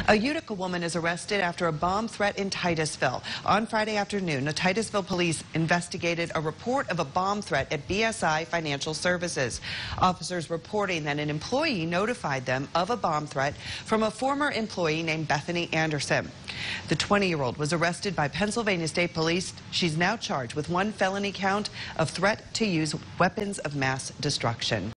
A Utica woman is arrested after a bomb threat in Titusville. On Friday afternoon, the Titusville police investigated a report of a bomb threat at BSI Financial Services. Officers reporting that an employee notified them of a bomb threat from a former employee named Bethany Anderson. The 20-year-old was arrested by Pennsylvania State Police. She's now charged with one felony count of threat to use weapons of mass destruction.